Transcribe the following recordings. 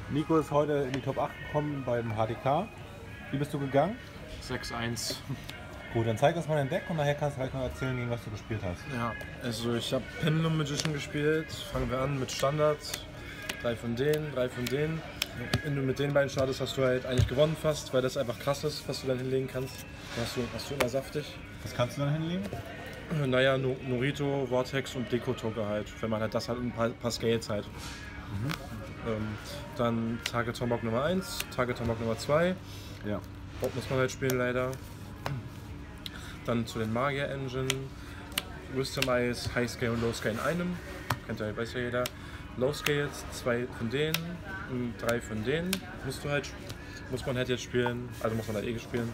Nico ist heute in die Top 8 gekommen beim HDK. Wie bist du gegangen? 6-1. Gut, dann zeig uns mal dein Deck und nachher kannst du halt noch erzählen, gegen was du gespielt hast. Ja, also ich habe Pendulum Magician gespielt. Fangen wir an mit Standard. 3 von denen, 3 von denen. Wenn du mit den beiden startest, hast du halt eigentlich gewonnen fast, weil das einfach krass ist, was du dann hinlegen kannst. Dann hast du immer saftig. Was kannst du dann hinlegen? Naja, Norito, Vortex und Deko-Toke halt, wenn man halt das halt ein paar Scales halt. Dann Target Tomahawk Nummer 1, Target Tomahawk Nummer 2. Ja. Bob muss man halt spielen leider. Dann zu den Magier Engine, Wisdom Eyes, High Scale und Low Scale in einem. Kennt ja, weiß ja jeder. Low Scales, 2 von denen und 3 von denen muss man halt jetzt spielen, also muss man halt spielen.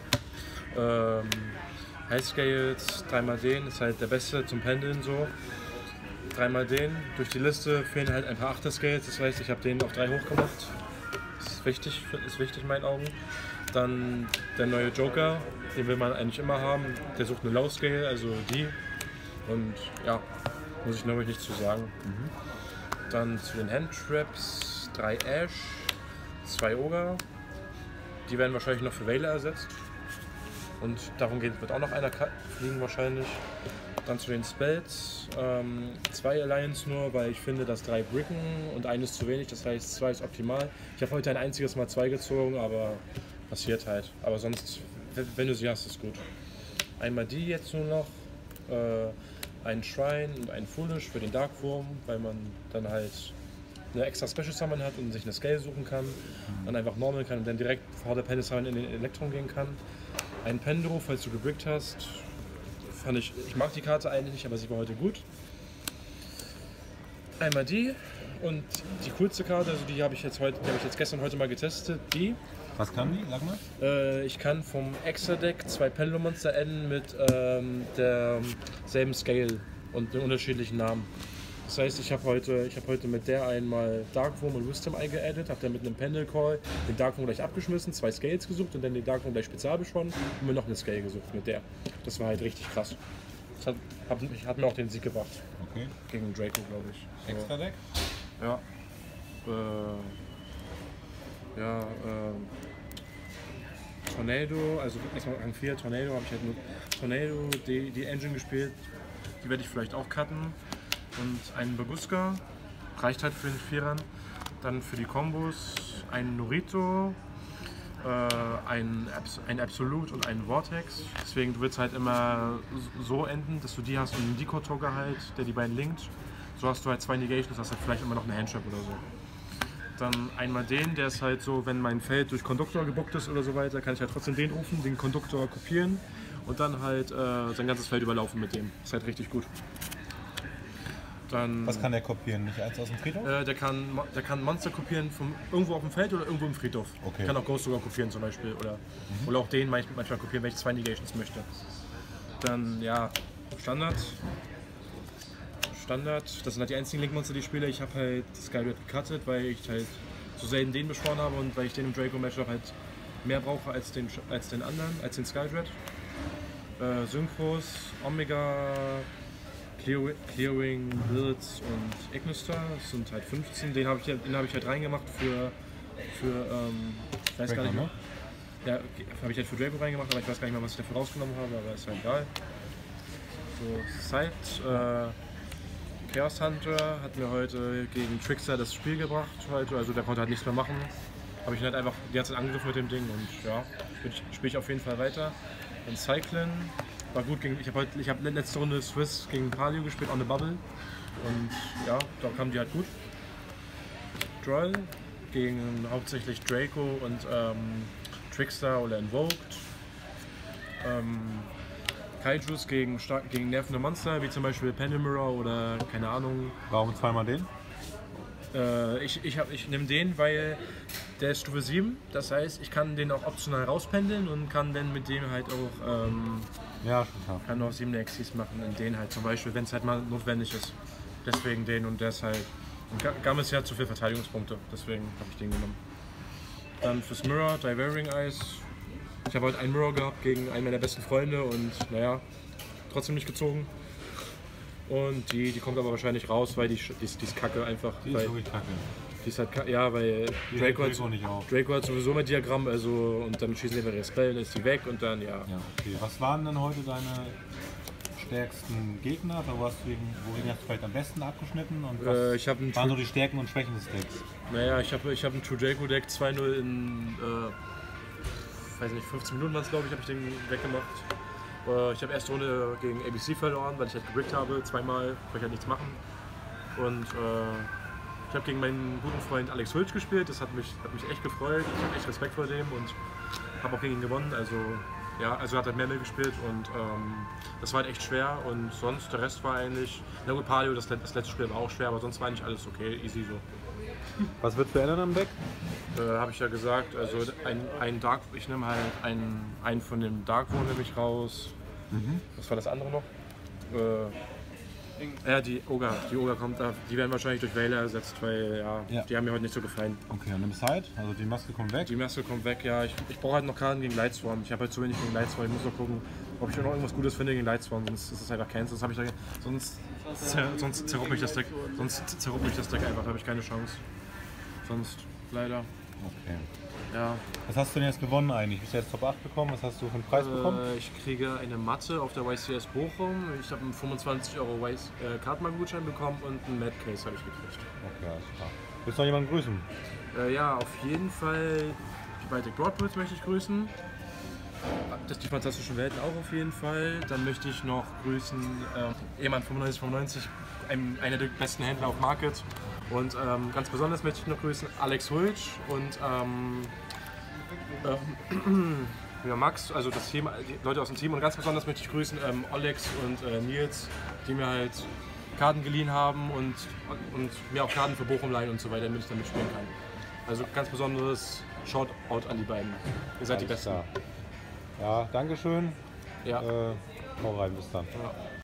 High Scales, 3x den, ist halt der beste zum Pendeln so. 3x den, durch die Liste fehlen halt ein paar 8er Scales, das heißt, ich habe den auf 3 hochgemacht. Das ist wichtig in meinen Augen. Dann der neue Joker, den will man eigentlich immer haben. Der sucht eine Low Scale, also die. Und ja, muss ich glaube ich nicht zu sagen. Dann zu den Handtraps, 3 Ash, 2 Ogre. Die werden wahrscheinlich noch für Veiler ersetzt. Und darum wird auch noch einer fliegen wahrscheinlich. Dann zu den Spells, 2 Alliance nur, weil ich finde, dass 3 Bricken und eines zu wenig, das heißt 2 ist optimal. Ich habe heute ein einziges Mal 2 gezogen, aber passiert halt. Aber sonst, wenn du sie hast, ist gut. Einmal die jetzt nur noch, einen Shrine und einen Foolish für den Darkwurm, weil man dann halt eine extra Special Summon hat und sich eine Scale suchen kann. Dann einfach normal kann und dann direkt vor der Pendel Summon in den Elektron gehen kann. Ein Pendro, falls du gebrickt hast. Ich mag die Karte eigentlich nicht, aber sie war heute gut. Einmal die und die coolste Karte, also die habe ich jetzt gestern heute mal getestet, die. Was kann die? Sag mal. Ich kann vom Extra-Deck 2 Pendulum Monster enden mit derselben Scale und den unterschiedlichen Namen. Das heißt, ich habe heute mit der einmal Darkwurm und Wisdom Eye geaddet, habe dann mit einem Pendel Call den Darkwurm gleich abgeschmissen, 2 Scales gesucht und dann den Darkwurm gleich spezial beschworen und mir noch eine Scale gesucht mit der. Das war halt richtig krass. Das hat mir auch den Sieg gebracht. Okay. Gegen Draco, glaube ich. So. Extra Deck? Ja. Tornado, also erstmal Rang 4, Tornado habe ich halt nur Tornado, die Engine gespielt. Die werde ich vielleicht auch cutten. Und einen Baguska, reicht halt für den Vierern. Dann für die Kombos einen Norito, ein Absolute und einen Vortex. Deswegen, du willst halt immer so enden, dass du die hast und einen Deko-Toga halt, der die beiden linkt. So hast du halt 2 Negations, hast halt vielleicht immer noch eine Handtrap oder so. Dann einmal den, der ist halt so, wenn mein Feld durch Konduktor gebuckt ist oder so weiter, kann ich halt trotzdem den rufen, den Konduktor kopieren und dann halt sein ganzes Feld überlaufen mit dem. Ist halt richtig gut. Dann, was kann der kopieren? Nicht eins aus dem Friedhof? Der kann Monster kopieren von irgendwo auf dem Feld oder irgendwo im Friedhof. Okay. Kann auch Ghost sogar kopieren zum Beispiel. Oder auch den manchmal kopieren, wenn ich 2 Negations möchte. Dann ja, Standard. Das sind halt die einzigen Link-Monster, die ich spiele. Ich habe halt Skyward gecuttet, weil ich halt so selten den beschworen habe und weil ich den im Draco-Matchup halt mehr brauche als den Skyward. Synchros, Omega, Clearing, Blitz und Ignister, das sind halt 15. Den habe ich halt reingemacht für ich weiß gar nicht mehr. Ja, habe ich halt für Draco reingemacht, aber ich weiß gar nicht mehr, was ich dafür rausgenommen habe, aber ist halt egal. So, Side, Chaos Hunter hat mir heute gegen Trickster das Spiel gebracht heute, also der konnte halt nichts mehr machen. Habe ich ihn halt einfach die ganze Zeit angegriffen mit dem Ding und ja, spiele ich auf jeden Fall weiter. Dann Cyclin. War gut ich habe letzte Runde Swiss gegen Palio gespielt, on the Bubble. Und ja, da kam die halt gut. Droll gegen hauptsächlich Draco und Trickster oder Invoked. Kaijus gegen nervende Monster, wie zum Beispiel Pendemirror oder keine Ahnung. Warum zweimal den? Ich nehme den, weil der ist Stufe 7, das heißt, ich kann den auch optional rauspendeln und kann dann mit dem halt auch ja, schon klar. kann auch 7 Exis machen, in den halt zum Beispiel, wenn es halt mal notwendig ist. Deswegen den und deshalb. Und Gam ist ja zu viel Verteidigungspunkte, deswegen habe ich den genommen. Dann fürs Mirror, Devouring Eyes. Ich habe heute einen Mirror gehabt gegen einen meiner besten Freunde und naja, trotzdem nicht gezogen. Und die kommt aber wahrscheinlich raus, weil die ist kacke einfach. Die ist wirklich kacke. Die ist halt, ja, weil Draco hat, nicht auf. Draco hat sowieso mein Diagramm, also und dann schießen die einfach ihre Spell, dann ist die weg und dann, ja. Ja, okay. Was waren denn heute deine stärksten Gegner? Oder worin hast du vielleicht am besten abgeschnitten? Und was Ich habe waren so die Stärken und Schwächen des Decks? Naja, ich hab ein True Draco Deck 2-0 in, weiß nicht, 15 Minuten waren es, glaube ich, habe ich den weggemacht. Ich habe erste Runde gegen ABC verloren, weil ich halt gebrickt habe, zweimal, konnte ich halt nichts machen. Und ich habe gegen meinen guten Freund Alex Hulch gespielt, das hat mich echt gefreut, ich habe echt Respekt vor dem und habe auch gegen ihn gewonnen. Also ja, also hat er mehr gespielt und das war halt echt schwer und sonst der Rest war eigentlich, na gut, Palio, das letzte Spiel war auch schwer, aber sonst war eigentlich alles okay, easy so. Was wird verändern am Deck? Habe ich ja gesagt, also ein Dark, ich nehme halt einen von dem Darkwood nehme ich raus. Was war das andere noch? Ja, die Ogre kommt da, die werden wahrscheinlich durch Veiler ersetzt, weil ja, die haben mir heute nicht so gefallen. Okay, und eine Side, also die Maske kommt weg? Die Maske kommt weg, ja. Ich brauche halt noch Karten gegen Lightswarm. Ich habe halt zu wenig gegen Lightswarm. Ich muss noch gucken, ob ich noch irgendwas Gutes finde gegen Lightswarm, sonst ist es einfach Cancel. Sonst zerruppt mich das Deck. Einfach, habe ich keine Chance. Sonst leider. Okay. Ja. Was hast du denn jetzt gewonnen eigentlich? Bist du jetzt Top 8 bekommen? Was hast du für einen Preis bekommen? Ich kriege eine Matte auf der YCS Bochum. Ich habe einen 25 € Kartenmarktgutschein bekommen und einen Mad Case habe ich gekriegt. Okay, alles klar. Willst du noch jemanden grüßen? Ja, auf jeden Fall die Baltic Broadwoods möchte ich grüßen. Die fantastischen Welten auch auf jeden Fall. Dann möchte ich noch grüßen Eman 9595, einer der besten Händler auf Market. Und ganz besonders möchte ich noch grüßen Alex Hulch und ja, Max, also das Team, die Leute aus dem Team. Und ganz besonders möchte ich grüßen Olex und Nils, die mir halt Karten geliehen haben und mir auch Karten für Bochum leihen und so weiter, damit ich damit spielen kann. Also ganz besonderes Shoutout an die beiden. Ihr seid die Besten. Ja, danke schön. Ja. Hau rein, bis dann. Ja.